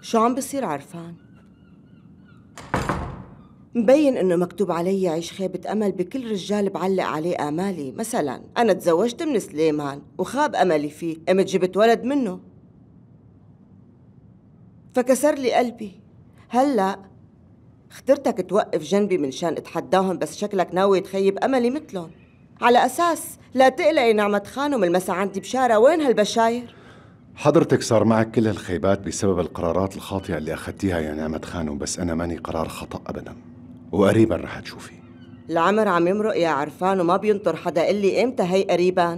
شو عم بصير عرفان؟ مبين انه مكتوب علي عيش خيبة امل بكل رجال بعلق عليه امالي. مثلا انا تزوجت من سليمان وخاب املي فيه، قمت جبت ولد منه فكسر لي قلبي. هلا اخترتك توقف جنبي من شان اتحداهم، بس شكلك ناوي تخيب املي مثلهم على اساس لا تقلقي نعمة خانم المسا عندي بشارة. وين هالبشاير؟ حضرتك صار معك كل هالخيبات بسبب القرارات الخاطئة اللي أخذتيها يا نعمة خانم، بس أنا ماني قرار خطأ أبدا، وقريبا رح تشوفي. العمر عم يمرق يا عرفان وما بينطر حدا. قلي امتى هي قريبا؟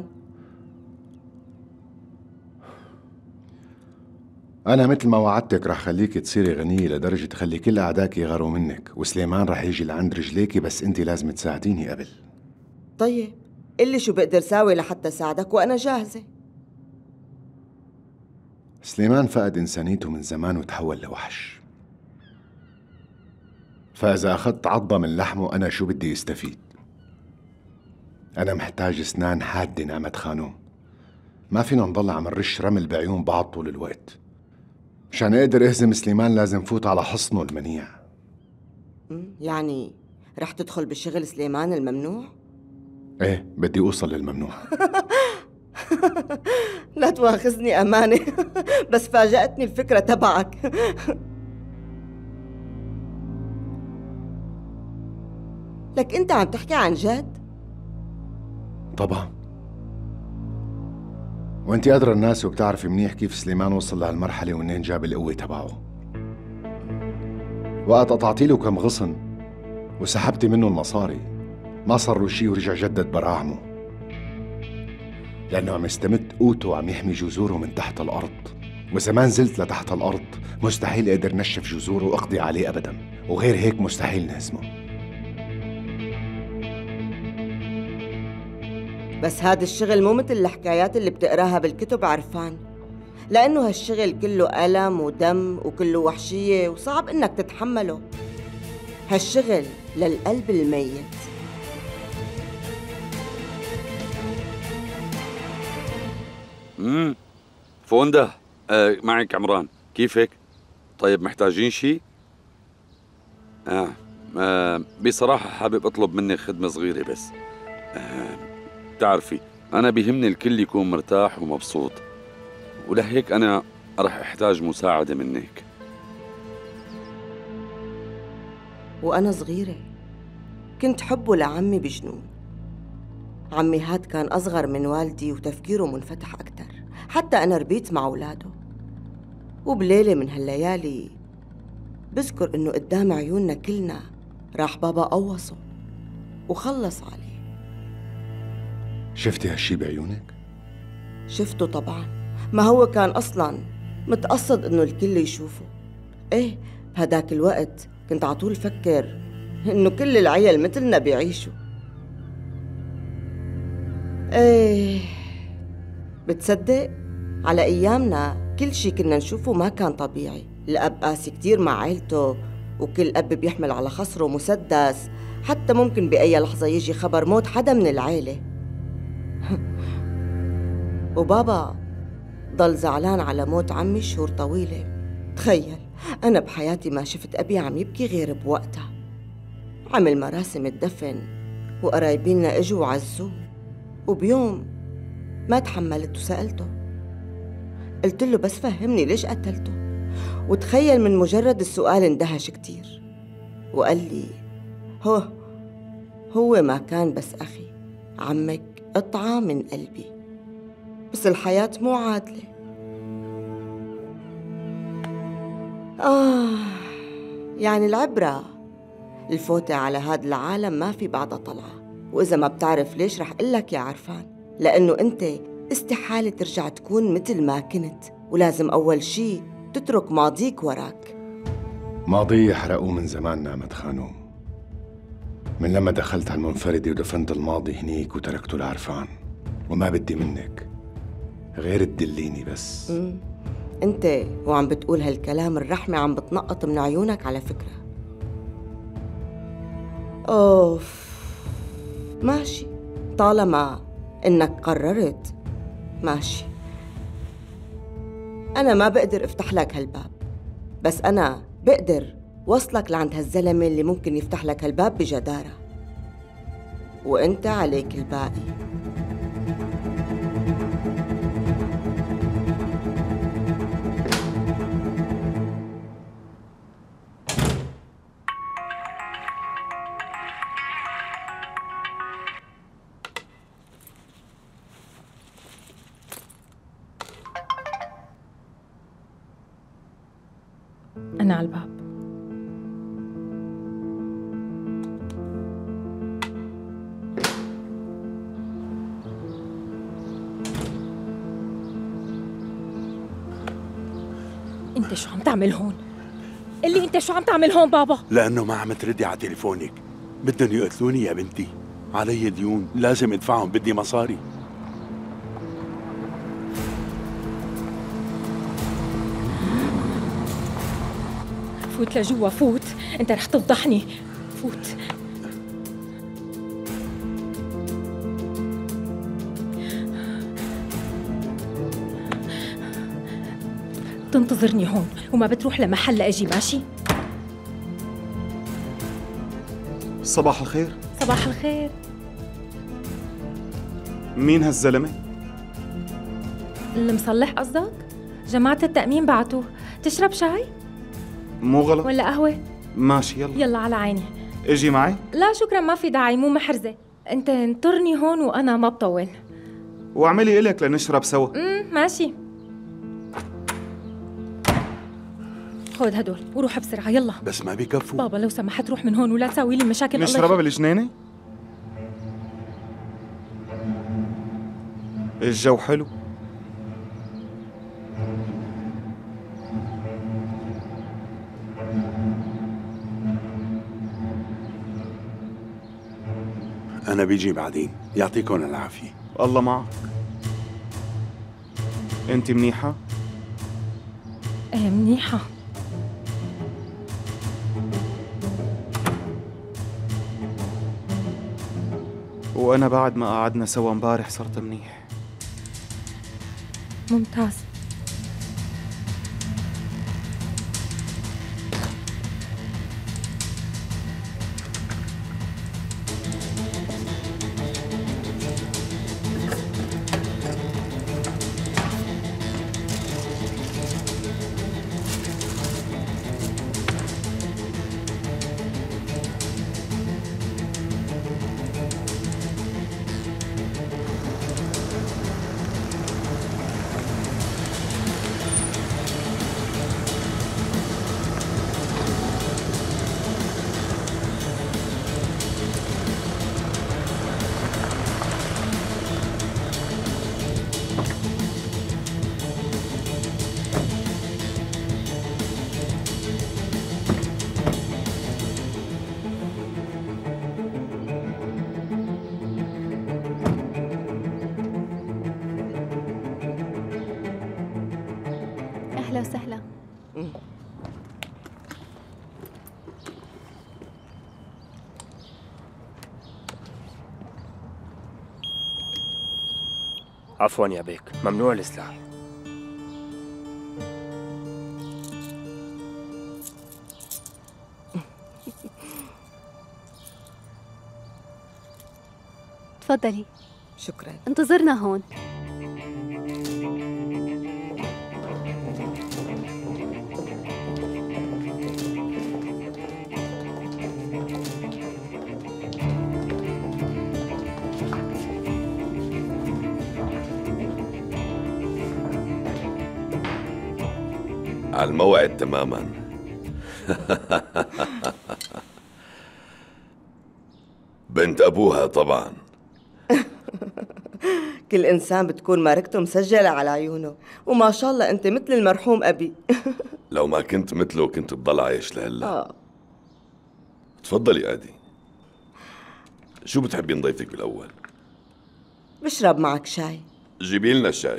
أنا مثل ما وعدتك رح خليك تصيري غنية لدرجة تخلي كل أعداك يغاروا منك، وسليمان رح يجي لعند رجليكي، بس أنت لازم تساعديني قبل. طيب قلي شو بقدر ساوي لحتى ساعدك وأنا جاهزة. سليمان فقد إنسانيته من زمان وتحول لوحش، فإذا أخذت عضة من لحمه أنا شو بدي يستفيد؟ أنا محتاج أسنان حادة نعمة خانم، ما فينا نضل عم نرش رمل بعيون بعض طول الوقت. مشان أقدر أهزم سليمان لازم فوت على حصنه المنيع. يعني رح تدخل بشغل سليمان الممنوع؟ إيه بدي أوصل للممنوع. لا تواخذني أمانة. بس فاجأتني الفكرة تبعك. لك أنت عم تحكي عن جد؟ طبعا، وانت أدرى الناس وبتعرفي منيح كيف سليمان وصل لهالمرحلة ومنين جاب القوة تبعه. وقت قطعتي له كم غصن وسحبتي منه المصاري ما صار له شي ورجع جدد براعمه، لأنه عم يستمد قوته وعم يحمي جذوره من تحت الأرض، وإذا ما نزلت لتحت الأرض مستحيل أقدر نشف جذوره وأقضي عليه أبدا، وغير هيك مستحيل نهزمه. بس هذا الشغل مو مثل الحكايات اللي بتقراها بالكتب عرفان، لأنه هالشغل كله ألم ودم وكله وحشية وصعب إنك تتحمله. هالشغل للقلب الميت. فوندا، معك عمران، كيفك؟ طيب محتاجين شيء؟ بصراحة حابب أطلب منك خدمة صغيرة بس. بتعرفي أنا بيهمني الكل يكون مرتاح ومبسوط، ولهيك أنا رح أحتاج مساعدة منك. وأنا صغيرة كنت حبه لعمي بجنون. عمي هاد كان أصغر من والدي وتفكيره منفتح أكتر، حتى أنا ربيت مع أولاده. وبليلة من هالليالي بذكر إنه قدام عيوننا كلنا راح بابا قوصه وخلص عليه. شفتي هالشي بعيونك؟ شفته طبعا، ما هو كان أصلاً متقصد إنه الكل يشوفه. إيه بهداك الوقت كنت عطول فكر إنه كل العيال مثلنا بيعيشوا. إيه بتصدق على أيامنا كل شي كنا نشوفه ما كان طبيعي. الأب قاسي كتير مع عيلته، وكل أب بيحمل على خصره مسدس، حتى ممكن بأي لحظة يجي خبر موت حدا من العيلة. وبابا ضل زعلان على موت عمي شهور طويلة. تخيل أنا بحياتي ما شفت أبي عم يبكي غير بوقتها. عمل مراسم الدفن وقرايبينا اجوا وعزوه، وبيوم ما تحملت وسألته، قلت له بس فهمني ليش قتلته. وتخيل من مجرد السؤال اندهش كتير وقال لي هو ما كان بس أخي، عمك قطعة من قلبي، بس الحياة مو عادلة. يعني العبرة الفوتة على هذا العالم ما في بعدها طلعة. وإذا ما بتعرف ليش رح قلك يا عرفان، لأنه أنت استحالة ترجع تكون مثل ما كنت، ولازم أول شي تترك ماضيك وراك. ماضي حرقوه من زمان نعمة خانوم، من لما دخلت على المنفردة ودفنت الماضي هنيك وتركته لعرفان. وما بدي منك غير تدليني بس. أنت وعم بتقول هالكلام الرحمة عم بتنقط من عيونك على فكرة. أوف ماشي، طالما إنك قررت ماشي. أنا ما بقدر أفتح لك هالباب، بس أنا بقدر وصلك لعند هالزلمة اللي ممكن يفتح لك هالباب بجدارة، وأنت عليك الباقي. أنا على الباب. أنت شو عم تعمل هون؟ قلي أنت شو عم تعمل هون بابا؟ لأنه ما عم تردي على تليفونك. بدهم يقتلوني يا بنتي، علي ديون لازم ادفعهم، بدي مصاري. فوت لجوا، فوت، أنت رح تفضحني، فوت. تنتظرني هون وما بتروح لمحل لأجي، ماشي؟ صباح الخير. صباح الخير. مين هالزلمة؟ المصلح قصدك؟ جماعة التأمين بعتوه. تشرب شاي؟ مو غلط. ولا قهوة؟ ماشي يلا. يلا على عيني. اجي معي؟ لا شكرا، ما في داعي، مو محرزة. انت انطرني هون وأنا ما بطول. واعملي إلك لنشرب سوا. ماشي. خذ هدول وروح بسرعة يلا. بس ما بكفوا بابا لو سمحت روح من هون ولا تساوي لي مشاكل. نشربها بالجنينة؟ الجو حلو. أنا بيجي بعدين، يعطيكم العافية. الله معك. أنت منيحة؟ ايه منيحة. وأنا بعد ما قعدنا سوا امبارح صرت منيح. ممتاز. أهلا وسهلا. عفوا يا بيك، ممنوع السلاح. تفضلي. شكراً. انتظرنا هون. على الموعد تماما. بنت أبوها طبعا. كل إنسان بتكون ماركته مسجلة على عيونه، وما شاء الله أنت مثل المرحوم أبي. لو ما كنت مثله كنت بضل عايش لهلا. تفضلي عادي. شو بتحبي نضيفك بالأول؟ بشرب معك شاي. جيبي لنا الشاي.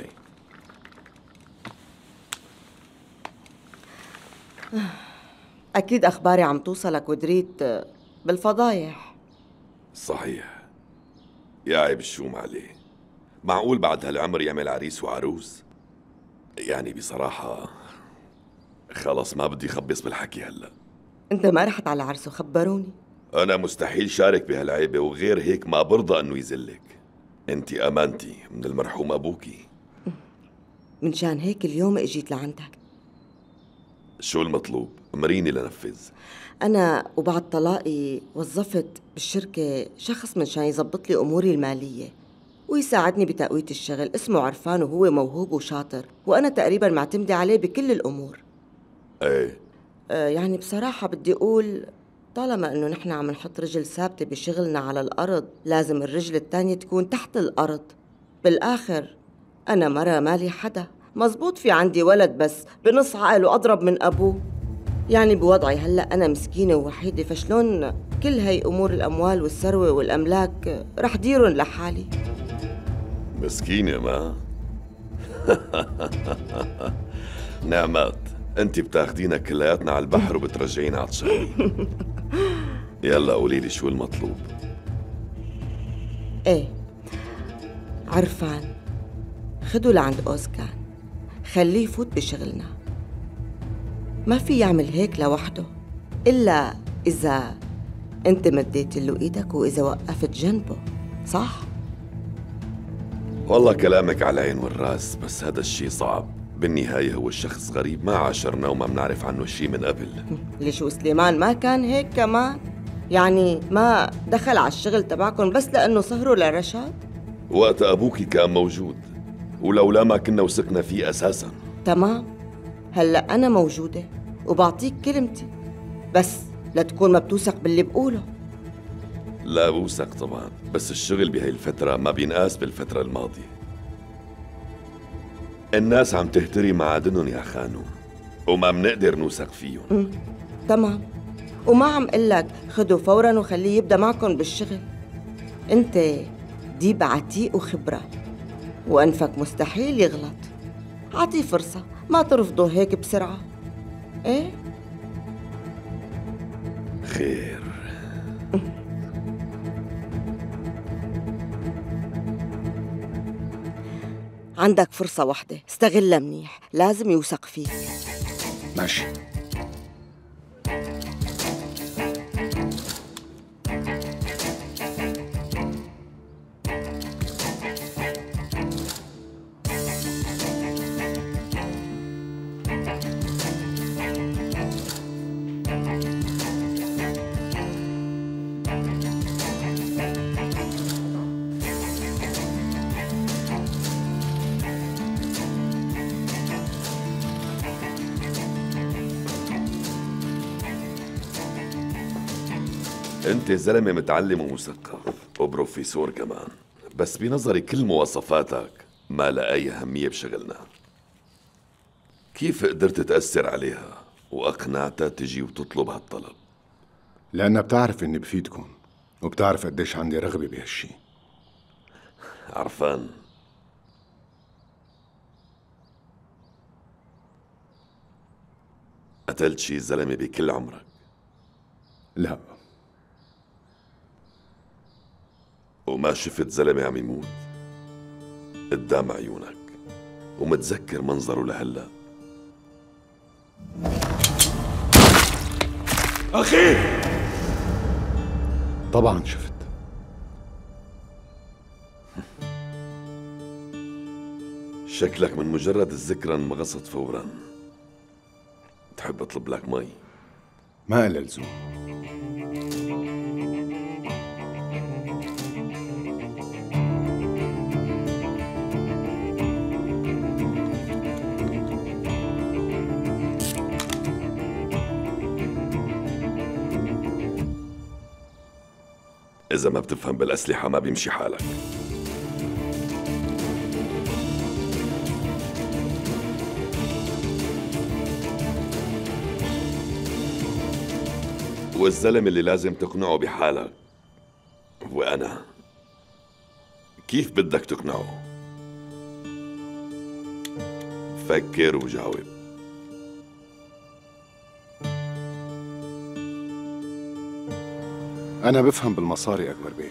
أكيد أخباري عم توصلك ودريت بالفضايح. صحيح. يا عيب الشوم عليه. معقول بعد هالعمر يعمل عريس وعروس؟ يعني بصراحة خلص ما بدي خبص بالحكي هلا. انت ما رحت على عرسه، خبروني. أنا مستحيل شارك بهالعيبة، وغير هيك ما برضى إنه يذلك. أنت أمانتي من المرحوم أبوكي. منشان هيك اليوم اجيت لعندك. شو المطلوب؟ مريني لنفذ. أنا وبعد طلاقي وظفت بالشركة شخص منشان يزبط لي أموري المالية ويساعدني بتقوية الشغل. اسمه عرفان وهو موهوب وشاطر، وأنا تقريباً معتمدة عليه بكل الأمور. ايه يعني بصراحة بدي أقول طالما إنه نحن عم نحط رجل ثابتة بشغلنا على الأرض، لازم الرجل التانية تكون تحت الأرض. بالآخر أنا مرة مالي حدا، مزبوط في عندي ولد بس بنص عقل وأضرب من أبوه. يعني بوضعي هلأ أنا مسكينة ووحيدة، فشلون كل هاي أمور الأموال والثروة والأملاك رح ديرن لحالي؟ مسكينة ما نعمات، انت بتاخدينا كلياتنا على البحر وبترجعينا عطشانين. يلا قولي لي شو المطلوب. ايه عرفان، خدوا لعند أوزكان، خليه يفوت بشغلنا. ما في يعمل هيك لوحده إلا إذا أنت مديت له إيدك وإذا وقفت جنبه، صح؟ والله كلامك على العين والراس، بس هذا الشيء صعب. بالنهاية هو الشخص غريب، ما عاشرنا وما بنعرف عنه شيء من قبل. ليش وسليمان ما كان هيك كمان؟ يعني ما دخل على الشغل تبعكم بس لأنه سهروا لرشاد؟ وقت أبوكي كان موجود، ولولا ما كنا وثقنا فيه أساساً. تمام، هلأ أنا موجودة وبعطيك كلمتي، بس لا تكون ما بتوثق باللي بقوله. لا بوثق طبعاً، بس الشغل بهاي الفترة ما بينقاس بالفترة الماضية. الناس عم تهتري معادنهم يا خانو، وما بنقدر نوثق فيهم. تمام، وما عم قلك خدوا فوراً وخليه يبدأ معكم بالشغل. انت ديب عتيق وخبرة، وأنفك مستحيل يغلط. عطيه فرصة، ما ترفضه هيك بسرعة. ايه خير. عندك فرصة واحدة، استغلها منيح، لازم يوثق فيك. ماشي. انت زلمة متعلم ومثقف وبروفيسور كمان، بس بنظري كل مواصفاتك ما لها أي أهمية بشغلنا. كيف قدرت تأثر عليها وأقنعتها تجي وتطلب هالطلب؟ لأنها بتعرف إني بفيدكم، وبتعرف قديش عندي رغبة بهالشي. عرفان، قتلت شي زلمة بكل عمرك؟ لا. وما شفت زلمة عم يموت قدام عيونك ومتذكر منظره لهلا؟ أخي طبعا شفت. شكلك من مجرد الذكرى انمغصت فورا. تحب اطلب لك مي؟ ما إلها لزوم. إذا ما بتفهم بالأسلحة ما بيمشي حالك. والزلمة اللي لازم تقنعه بحالك هو أنا. كيف بدك تقنعه؟ فكر وجاوب. أنا بفهم بالمصاري أكبر بيك،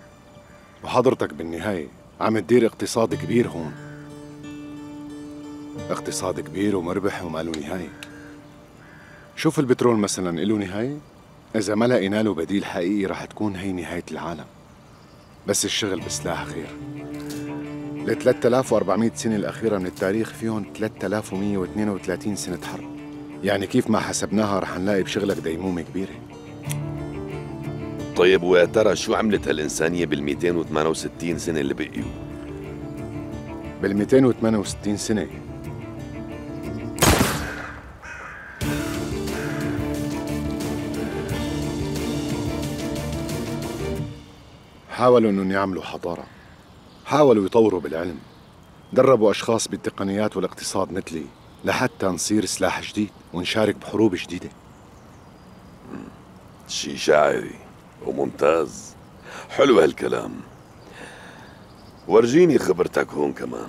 وحضرتك بالنهاية عم تدير اقتصاد كبير هون. اقتصاد كبير ومربح وما له نهاية. شوف البترول مثلا له نهاية؟ إذا ما لقينا له بديل حقيقي رح تكون هي نهاية العالم. بس الشغل بسلاح غير. ال 3400 سنة الأخيرة من التاريخ فيهم 3132 سنة حرب. يعني كيف ما حسبناها رح نلاقي بشغلك ديمومة كبيرة. طيب ويا ترى شو عملت هالإنسانية بال 268 سنة اللي بقيوا؟ بال 268 سنة حاولوا انهم يعملوا حضارة، حاولوا يطوروا بالعلم، دربوا اشخاص بالتقنيات والاقتصاد مثلي لحتى نصير سلاح جديد ونشارك بحروب جديدة. شي شاعري وممتاز. حلو هالكلام. ورجيني خبرتك هون كمان.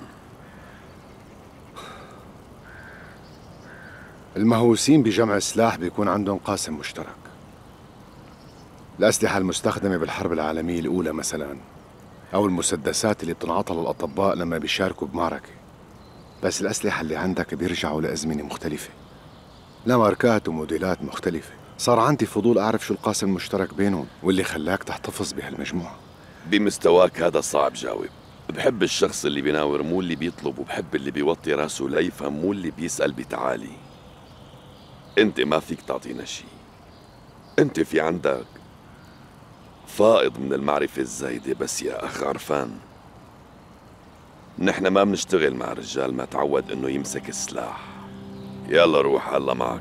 المهووسين بجمع السلاح بيكون عندهم قاسم مشترك. الأسلحة المستخدمة بالحرب العالمية الأولى مثلاً، أو المسدسات اللي بتنعطى للأطباء لما بيشاركوا بمعركة. بس الأسلحة اللي عندك بيرجعوا لأزمنة مختلفة، لماركات وموديلات مختلفة. صار عندي فضول أعرف شو القاسم المشترك بينهم واللي خلاك تحتفظ بهالمجموعة. بمستواك هذا صعب جاوب. بحب الشخص اللي بيناور مو اللي بيطلب، وبحب اللي بيوطي راسه ليفهم مو اللي بيسأل بتعالي. انت ما فيك تعطينا شي. انت في عندك فائض من المعرفة الزايدة. بس يا أخ عرفان، نحن ما بنشتغل مع رجال ما تعود انه يمسك السلاح. يلا روح هلا معك.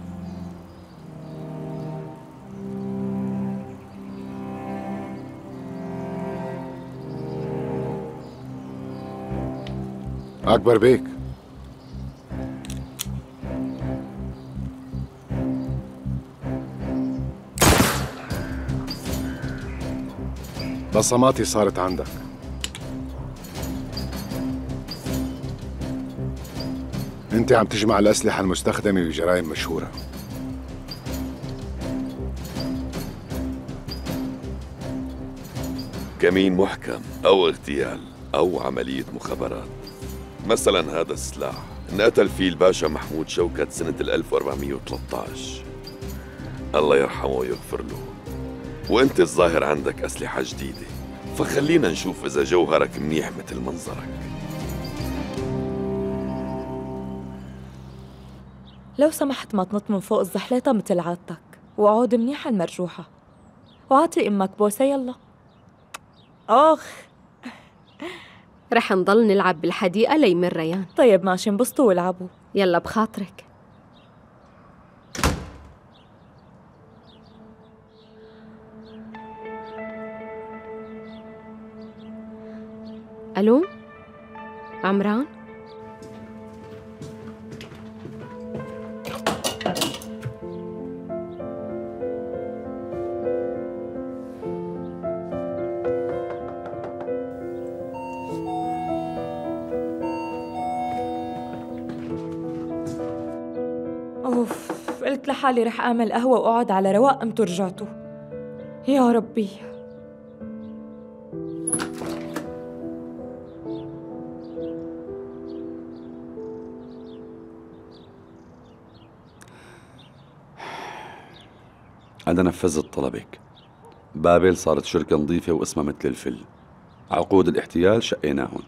أكبر بيك، بصماتي صارت عندك. انت عم تجمع الأسلحة المستخدمة بجرائم مشهورة. كمين محكم أو اغتيال أو عملية مخابرات. مثلا هذا السلاح انقتل فيه الباشا محمود شوكت سنة 1413، الله يرحمه ويغفر له. وانت الظاهر عندك أسلحة جديدة، فخلينا نشوف إذا جوهرك منيح مثل منظرك. لو سمحت ما تنط من فوق الزحليطة مثل عادتك، وقعد منيح على المرجوحة، وعاطي أمك بوسة. يلا. آخ، رح نضل نلعب بالحديقة ليمر ريان. طيب ماشي، انبسطوا والعبوا. يلا بخاطرك. ألو عمران؟ أوف، قلت لحالي رح أعمل قهوة وأقعد على رواق، قمتوا رجعتوا. يا ربي. أنا نفذت طلبك. بابل صارت شركة نظيفة واسمها مثل الفل. عقود الاحتيال شقيناهن.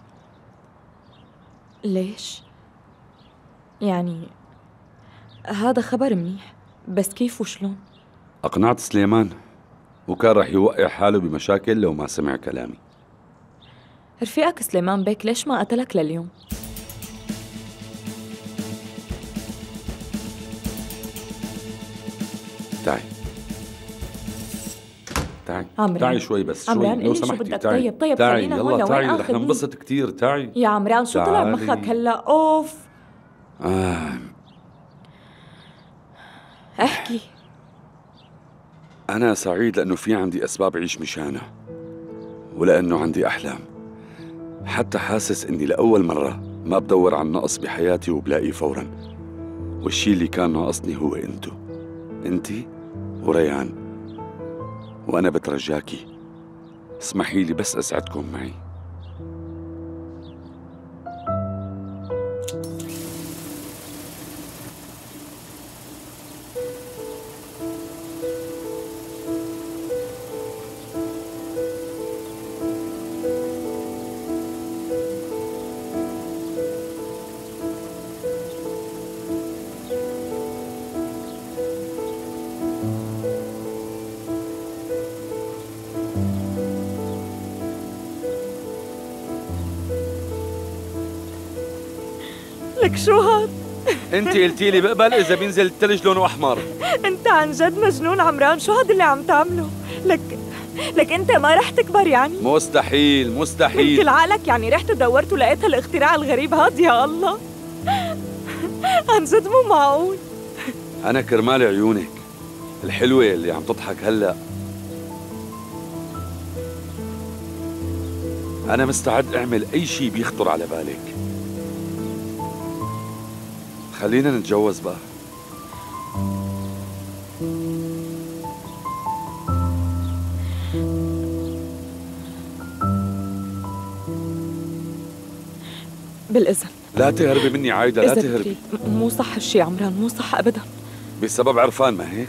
ليش؟ يعني هذا خبر منيح، بس كيف وشلون؟ أقنعت سليمان، وكان رح يوقع حاله بمشاكل لو ما سمع كلامي. رفيقك سليمان بيك ليش ما قتلك لليوم؟ تعي تعي عمران. تعي شوي بس، شوي عمران لو قلي شو سمحتي. بدك. تعي. طيب تعي خلينا هون يلا لوين تعي، رح آخذني؟ ننبسط كتير. تعي يا عمران شو طلع تعالي. بمخك هلا؟ اوف. احكي. أنا سعيد لأنه في عندي أسباب عيش مشانها، ولأنه عندي أحلام. حتى حاسس إني لأول مرة ما بدور عن نقص بحياتي وبلاقيه فوراً. والشي اللي كان ناقصني هو انتي وريان. وأنا بترجاكي اسمحي لي بس أسعدكم معي. لك شو هاد؟ انت قلتي لي بقبل اذا بينزل الثلج لونه احمر. انت عن جد مجنون عمران، شو هاد اللي عم تعمله؟ لك انت ما رح تكبر يعني؟ مستحيل مستحيل. كل عقلك يعني رحت دورت ولقيت هالاختراع الغريب هاد؟ يا الله عن جد مو معقول. انا كرمال عيونك الحلوة اللي عم تضحك هلأ أنا مستعد أعمل أي شي بيخطر على بالك. خلينا نتجوز بقى. بالإذن. لا تهربي مني عايدة، لا تهربي. مو صح هالشي عمران، مو صح أبدا. بسبب عرفان ما هيك؟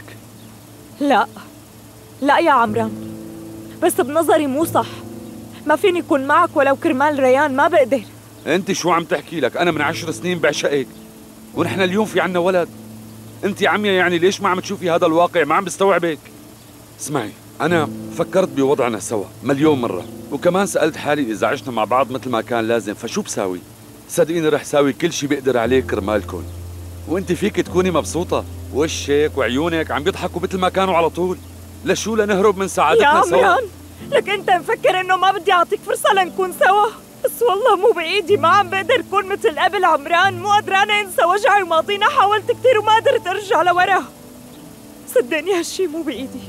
لا يا عمران، بس بنظري مو صح. ما فيني أكون معك ولو كرمال ريان، ما بقدر. أنت شو عم تحكي لك؟ أنا من 10 سنين بعشقك ونحن اليوم في عنا ولد. أنت عمية يعني ليش ما عم تشوفي هذا الواقع؟ ما عم بستوعبك. اسمعي، أنا فكرت بوضعنا سوا مليون مرة، وكمان سألت حالي إذا عشنا مع بعض مثل ما كان لازم فشو بساوي؟ صدقيني رح ساوي كل شي بقدر عليه كرمالكن، وانت فيك تكوني مبسوطة. وشك وعيونك عم بيضحكوا مثل ما كانوا على طول. لشو لنهرب من سعادتنا سوا؟ يا عمران لك انت مفكر انه ما بدي اعطيك فرصة لنكون سوا؟ بس والله مو بايدي، ما عم بقدر اكون مثل قبل عمران. مو قدرانة انسى وجعي وماضينا، حاولت كثير وما قدرت ارجع لورا. صدقني هالشي مو بايدي.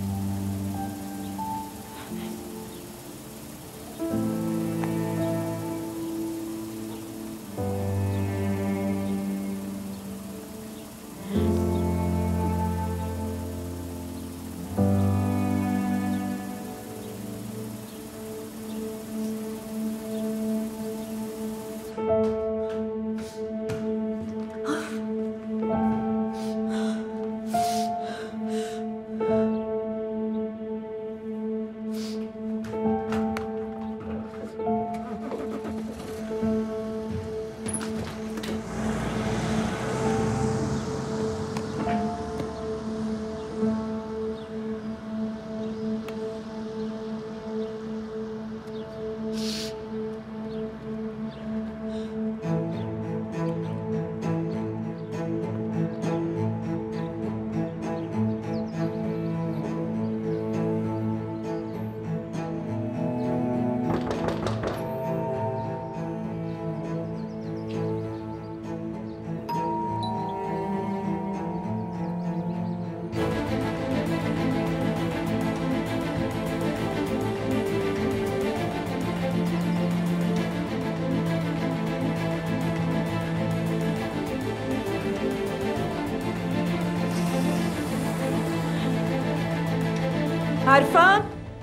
عرفان؟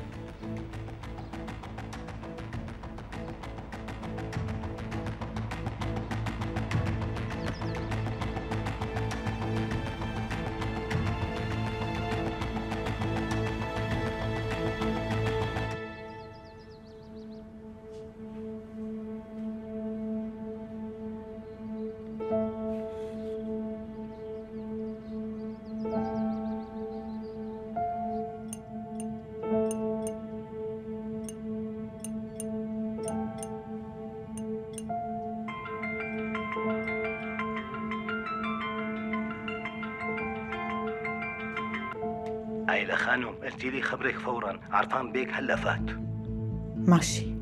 عايلة خانم، قلتي لي خبرك فورا، عرفان بيك هلا فات. ماشي.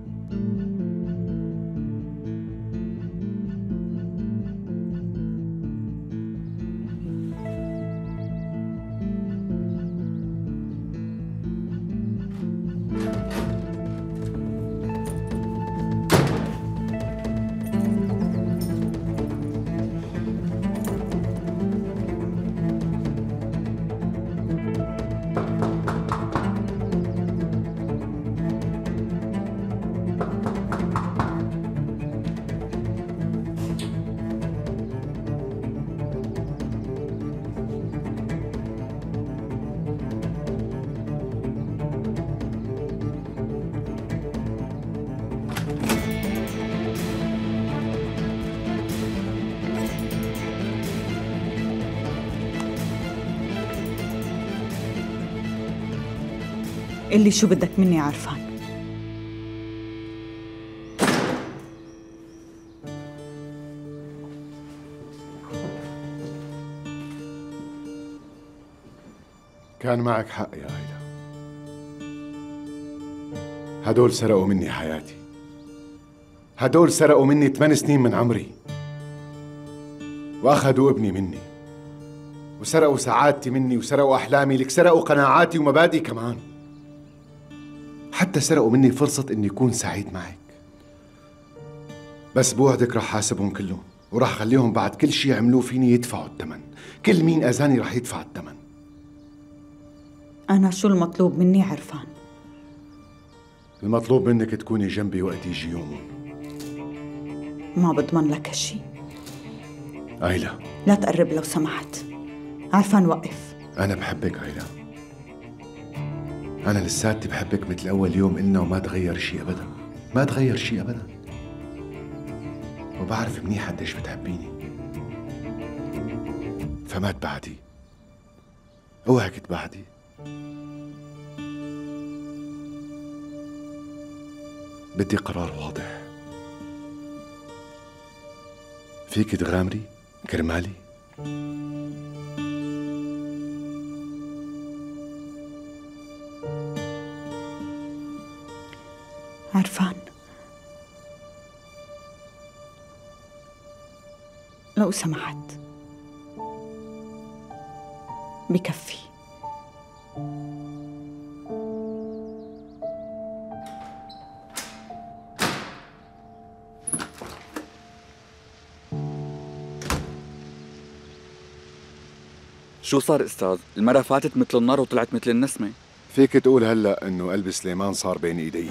اللي شو بدك مني عرفان؟ كان معك حق يا عايدة. هدول سرقوا مني حياتي، هدول سرقوا مني 8 سنين من عمري، وأخذوا ابني مني، وسرقوا سعادتي مني، وسرقوا أحلامي، لك سرقوا قناعاتي ومبادئي كمان. حتى سرقوا مني فرصة إني أكون سعيد معك. بس بوعدك رح حاسبهم كلهم، ورح خليهم بعد كل شي عملوه فيني يدفعوا الثمن. كل مين أذاني رح يدفع الثمن. أنا شو المطلوب مني عرفان؟ المطلوب منك تكوني جنبي وقت يجي يومهم. ما بضمن لك هالشي. آيلا لا تقرب لو سمحت. عرفان وقف. أنا بحبك آيلا، أنا لساتي بحبك مثل أول يوم إلنا، وما تغير شي أبدا، ما تغير شي أبدا. وبعرف منيح قديش بتحبيني، فما تبعدي، اوعك تبعدي. بدي قرار واضح. فيك تغامري كرمالي؟ عرفان، لو سمحت بكفي. شو صار استاذ؟ المرة فاتت مثل النار وطلعت مثل النسمة. فيك تقول هلا انه قلب سليمان صار بين ايدي.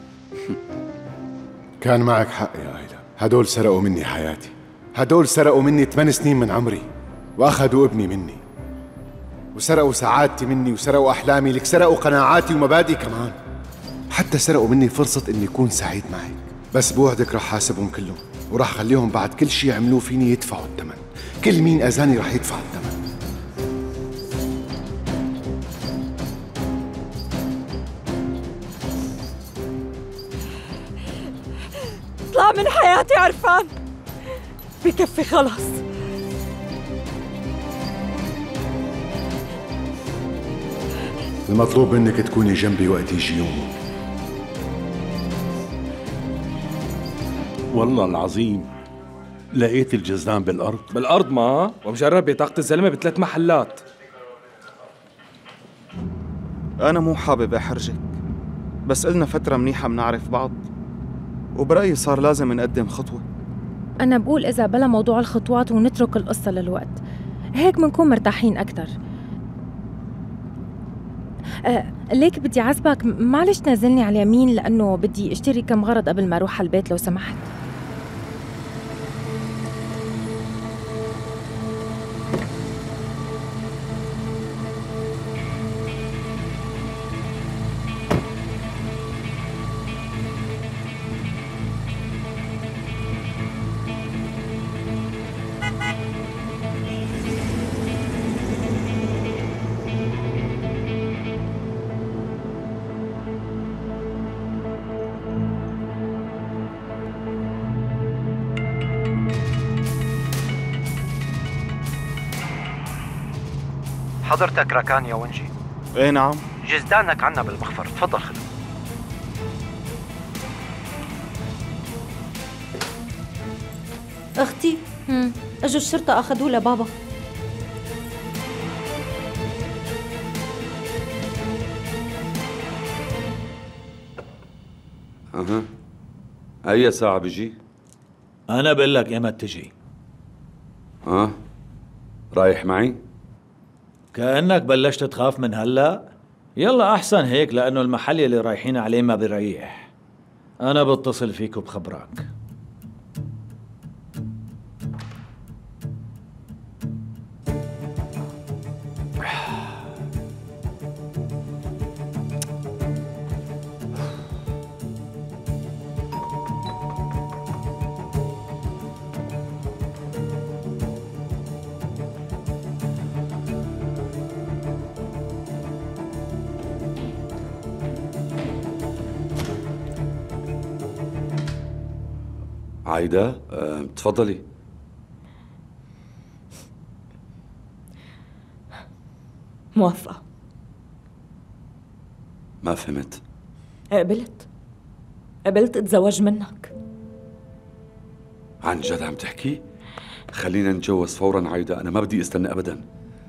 كان معك حق يا آيلا، هدول سرقوا مني حياتي، هدول سرقوا مني 8 سنين من عمري، واخذوا ابني مني، وسرقوا سعادتي مني، وسرقوا احلامي، لك سرقوا قناعاتي ومبادئي كمان. حتى سرقوا مني فرصة اني اكون سعيد معك. بس بوعدك رح حاسبهم كلهم، ورح خليهم بعد كل شي عملوه فيني يدفعوا الثمن. كل مين اذاني رح يدفع الثمن. اطلع من حياتي عرفان، بكفي خلص. المطلوب منك تكوني جنبي وقت يجي يومه. والله العظيم لقيت الجزدان بالأرض ما ومجرب بطاقة الزلمة ب3 محلات. أنا مو حابب أحرجك، بس إلنا فترة منيحة منعرف بعض، وبرأيي صار لازم نقدم خطوة. أنا بقول إذا بلا موضوع الخطوات ونترك القصة للوقت، هيك منكون مرتاحين أكتر. ليك بدي عزبك، معلش نازلني على اليمين لأنه بدي اشتري كم غرض قبل ما أروح على البيت لو سمحت. حضرتك ركان يا ونجي؟ ايه نعم. جزدانك عنا بالمخفر، تفضل خذه. اختي اجوا الشرطة اخذوه لبابا. اها، اي ساعة بيجي؟ انا بقول لك ايمت تجي. رايح معي؟ كأنك بلشت تخاف من هلا؟ يلا أحسن هيك، لأنه المحل اللي رايحين عليه ما بيريح. أنا بتصل فيك وبخبرك. عايدة، تفضلي. موافقة. ما فهمت. قبلت اتزوج منك. عن جد عم تحكي؟ خلينا نتجوز فورا عايدة، أنا ما بدي استنى أبدا.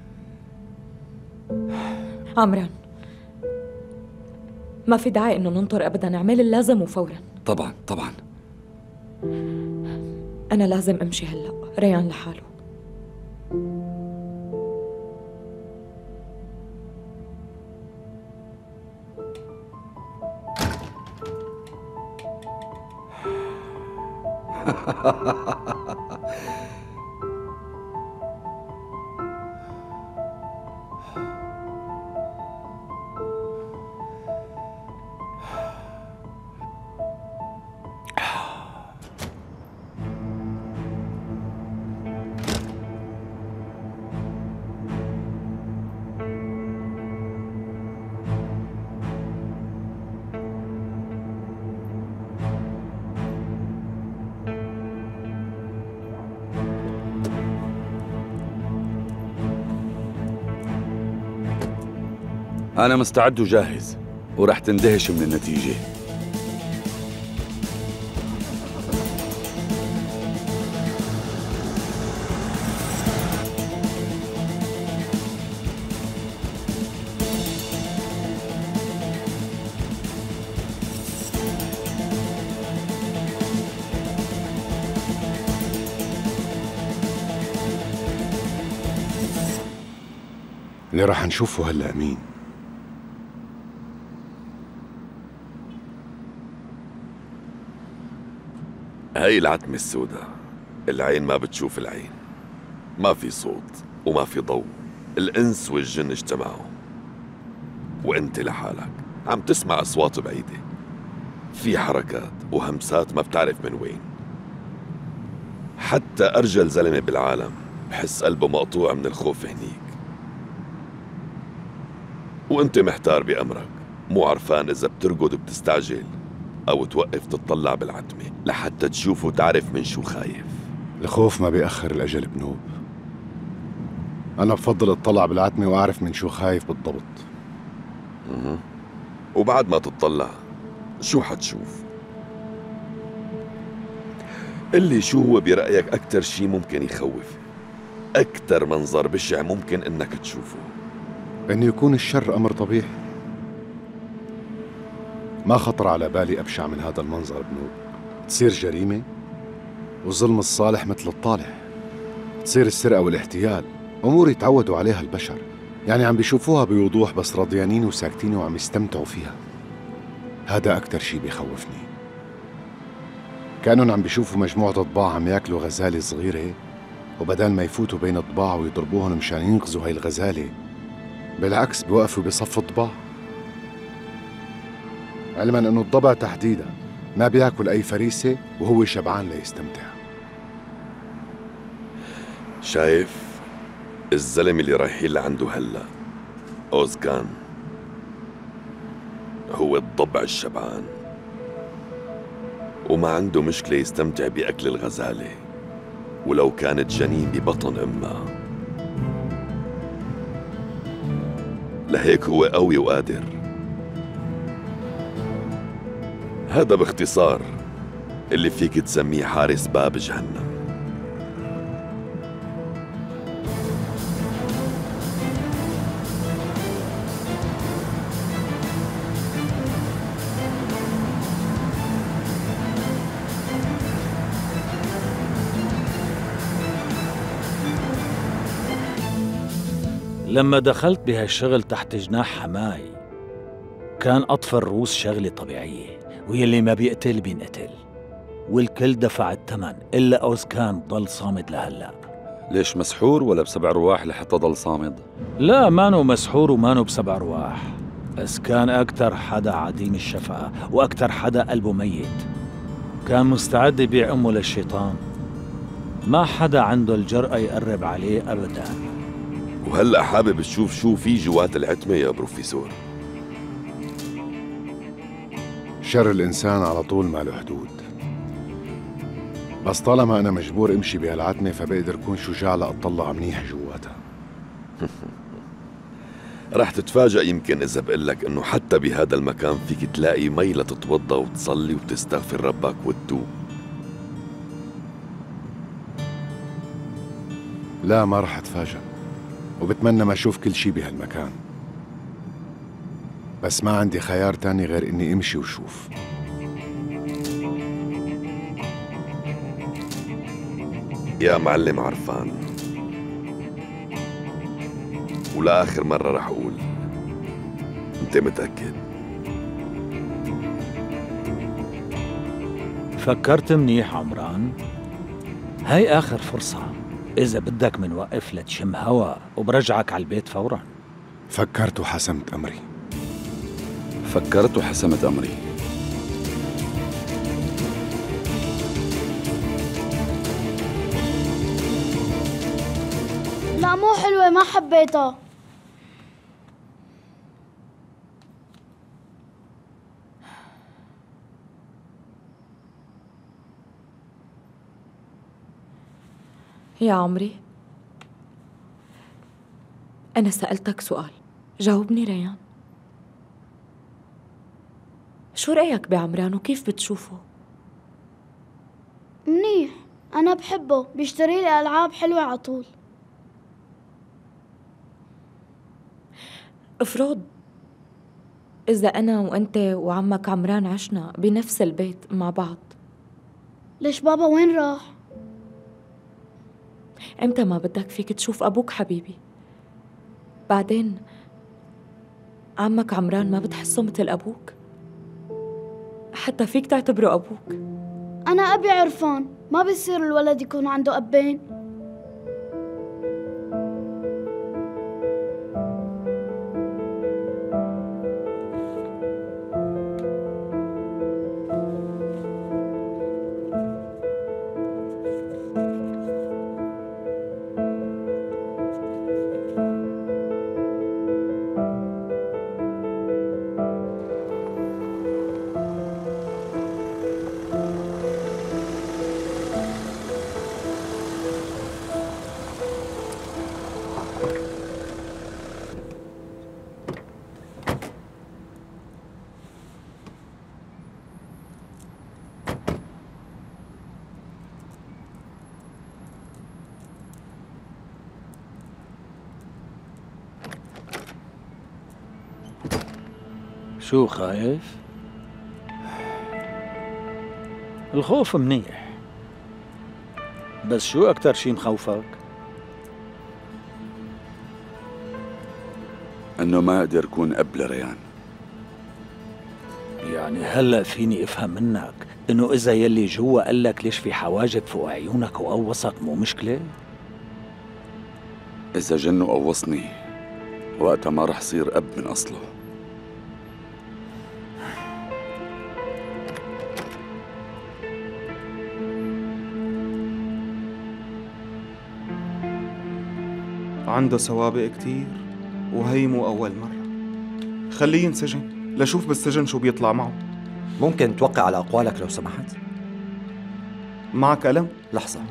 عمران، ما في داعي إنه ننطر أبدا، اعمل اللازم وفورا. طبعا طبعا. أنا لازم أمشي هلأ، ريان لحاله. أنا مستعد وجاهز، ورح تندهش من النتيجة. اللي رح نشوفه هلأ مين؟ هاي العتمة السوداء، العين ما بتشوف العين، ما في صوت وما في ضوء، الإنس والجن اجتمعوا، وانت لحالك عم تسمع أصوات بعيدة، في حركات وهمسات ما بتعرف من وين. حتى أرجل زلمة بالعالم بحس قلبه مقطوع من الخوف هنيك، وانت محتار بأمرك، مو عرفان إذا بترقد وبتستعجل أو توقف تطلع بالعتمة لحتى تشوف وتعرف من شو خايف. الخوف ما بيأخر الأجل بنوب. أنا بفضل اطلع بالعتمة وأعرف من شو خايف بالضبط. وبعد ما تطلع شو حتشوف؟ اللي شو هو برأيك أكتر شي ممكن يخوف؟ أكتر منظر بشع ممكن إنك تشوفه؟ إنه يكون الشر أمر طبيعي. ما خطر على بالي أبشع من هذا المنظر بنوب. تصير جريمة وظلم الصالح مثل الطالح، تصير السرقة والاحتيال أمور يتعودوا عليها البشر، يعني عم بيشوفوها بوضوح بس رضيانين وساكتين وعم يستمتعوا فيها. هذا أكتر شي بيخوفني. كأنهم عم بيشوفوا مجموعة ضباع عم ياكلوا غزالة صغيرة، وبدل ما يفوتوا بين الضباع ويضربوهم مشان ينقذوا هاي الغزالة، بالعكس بيوقفوا بصف الضباع، علما انه الضبع تحديدا ما بياكل اي فريسة وهو شبعان ليستمتع. شايف الزلمة اللي رايحين لعنده هلا، أوزكان، هو الضبع الشبعان وما عنده مشكلة يستمتع بأكل الغزالة ولو كانت جنين ببطن أمها. لهيك هو قوي وقادر. هذا باختصار اللي فيك تسميه حارس باب جهنم. لما دخلت بهالشغل تحت جناح حماي كان أطفى الروس شغلة طبيعية، ويلي ما بيقتل بينقتل، والكل دفع الثمن إلا أوزكان ضل صامد لهلأ. ليش مسحور ولا بسبع رواح لحتى ضل صامد؟ لا، مانو مسحور ومانو بسبع رواح، بس كان أكتر حدا عديم الشفقة وأكتر حدا قلبه ميت. كان مستعد يبيع أمه للشيطان، ما حدا عنده الجرأة يقرب عليه أبداً. وهلأ حابب تشوف شو في جوات العتمة يا بروفيسور؟ شر الإنسان على طول ما له حدود، بس طالما أنا مجبور أمشي بهالعتمة فبقدر أكون شجاع لأطلع منيح جواتها. رح تتفاجأ يمكن إذا بقلك إنه حتى بهذا المكان فيك تلاقي مي لتتوضى وتصلي وتستغفر ربك وتتوب. لا، ما رح أتفاجأ، وبتمنى ما أشوف كل شي بهالمكان، بس ما عندي خيار تاني غير إني أمشي وشوف. يا معلم عرفان، ولآخر مرة رح أقول، أنت متأكد؟ فكرت منيح عمران؟ هاي آخر فرصة، إذا بدك منوقف لتشم هوا وبرجعك على البيت فوراً. فكرت وحسمت أمري. فكرت وحسمت أمري. لا مو حلوة، ما حبيتها. يا عمري، أنا سألتك سؤال، جاوبني ريان. شو رأيك بعمران وكيف بتشوفه؟ منيح، أنا بحبه، بيشتري لي ألعاب حلوة على طول. افرض إذا أنا وأنت وعمك عمران عشنا بنفس البيت مع بعض. ليش بابا وين راح؟ امتى ما بدك فيك تشوف أبوك حبيبي. بعدين عمك عمران ما بتحسه مثل أبوك، حتى فيك تعتبره أبوك. أنا أبي عرفان، ما بيصير الولد يكون عنده أبين. شو خايف؟ الخوف منيح، بس شو أكتر شي مخوفك؟ إنه ما أقدر أكون أب لريان. يعني هلأ فيني أفهم منك إنه إذا يلي جوا قالك ليش في حواجب فوق عيونك وقوصك مو مشكلة؟ إذا جن وقوصني وقتها ما رح صير أب من أصله. عنده سوابق كتير وهي مو أول مرة. خليه ينسجن لشوف بالسجن شو بيطلع معه. ممكن توقع على أقوالك لو سمحت؟ معك قلم؟ لحظة.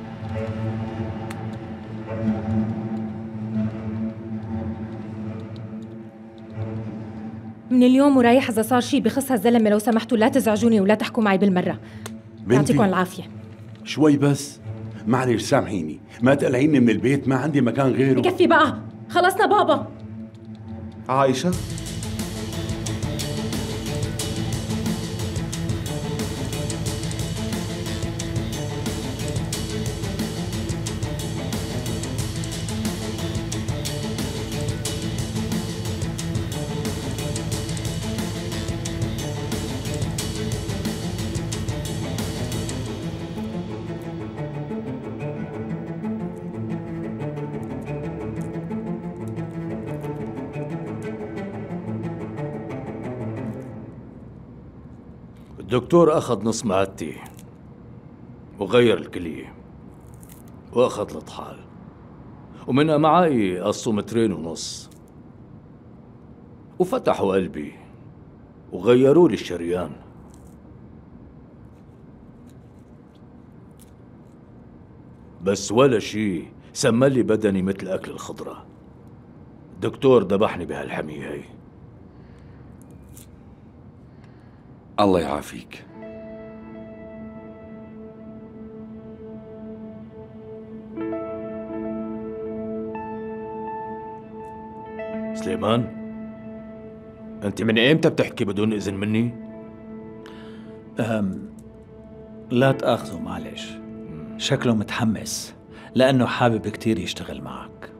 من اليوم ورايح إذا صار شي بخص هالزلمة لو سمحتوا لا تزعجوني ولا تحكوا معي بالمرة. يعطيكم العافية. شوي بس، معلش سامحيني، ما تقلعيني من البيت، ما عندي مكان غيره. بكفي بقى، خلصنا بابا. عائشة، الدكتور أخذ نص معدتي وغير الكلية وأخذ الطحال، ومن أمعائي قصوا 2.5 متر وفتحوا قلبي وغيروا لي الشريان. بس ولا شي سمى لي بدني مثل أكل الخضرة. دكتور ذبحني بهالحمية هي. الله يعافيك. سليمان، انت من ايمتى بتحكي بدون اذن مني؟ لا تأخذه معلش، شكله متحمس لأنه حابب كتير يشتغل معك.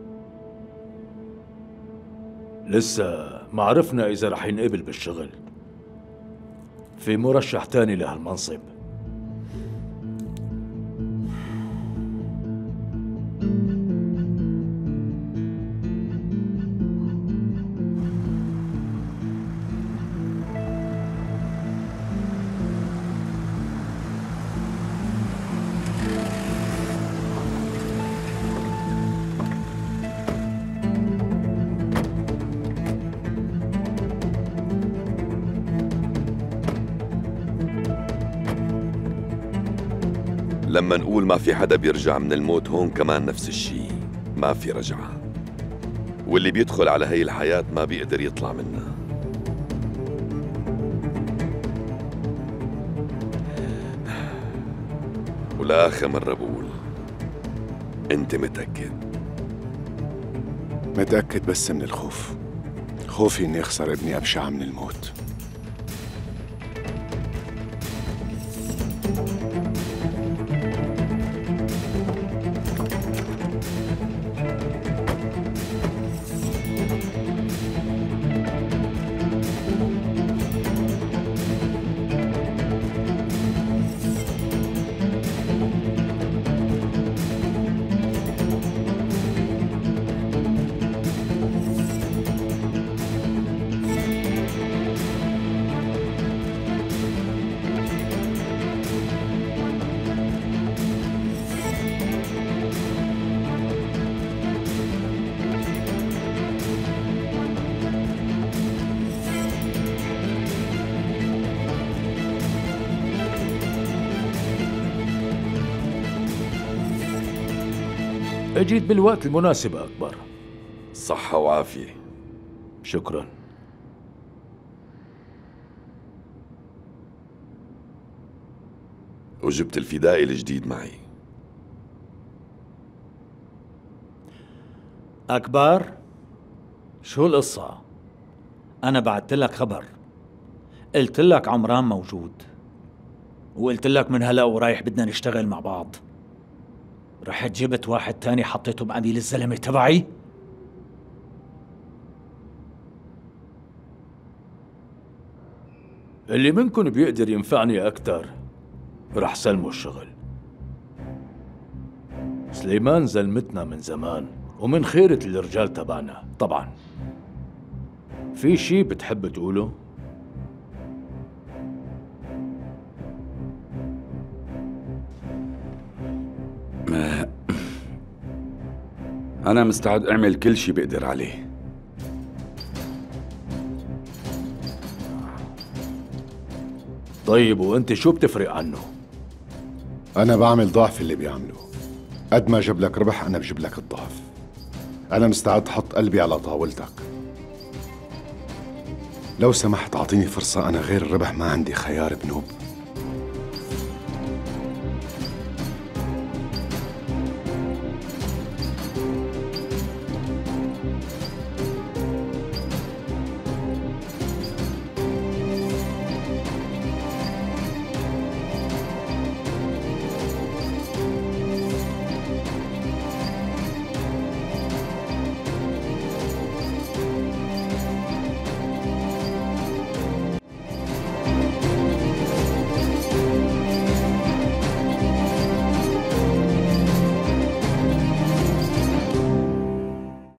لسه ما عرفنا إذا رح ينقبل بالشغل. في مرشح تاني لهالمنصب. لما نقول ما في حدا بيرجع من الموت، هون كمان نفس الشي، ما في رجعة. واللي بيدخل على هي الحياة ما بيقدر يطلع منها. والآخر مرة بقول، أنت متأكد؟ متأكد بس من الخوف. خوفي إني أخسر ابني أبشع من الموت. اجيت بالوقت المناسب أكبر. صحة وعافية. شكرا. وجبت الفدائي الجديد معي. أكبر، شو القصة؟ أنا بعت لك خبر، قلت لك عمران موجود، وقلت لك من هلأ ورايح بدنا نشتغل مع بعض. رحت جبت واحد تاني حطيته بقبيل الزلمة تبعي. اللي منكم بيقدر ينفعني أكتر رح سلمه الشغل. سليمان زلمتنا من زمان ومن خيرة الرجال تبعنا طبعا. في شي بتحب تقوله؟ أنا مستعد أعمل كل شي بقدر عليه. طيب وأنت شو بتفرق عنه؟ أنا بعمل ضعف اللي بيعمله. قد ما جاب لك ربح أنا بجيب لك الضعف. أنا مستعد أحط قلبي على طاولتك. لو سمحت أعطيني فرصة، أنا غير الربح ما عندي خيار بنوب.